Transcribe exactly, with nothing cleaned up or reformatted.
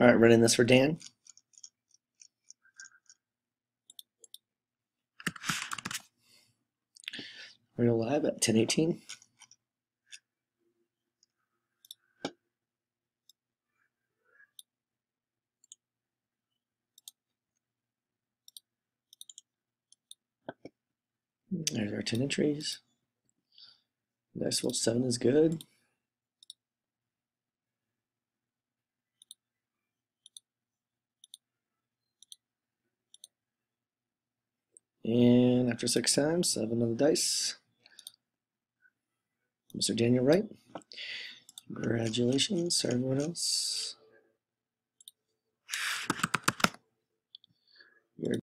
All right, running this for Dan. Real live at ten eighteen. There's our ten entries. Decimal seven is good. And after six times, seven on the dice. Mister Daniel Wright. Congratulations, everyone else. You're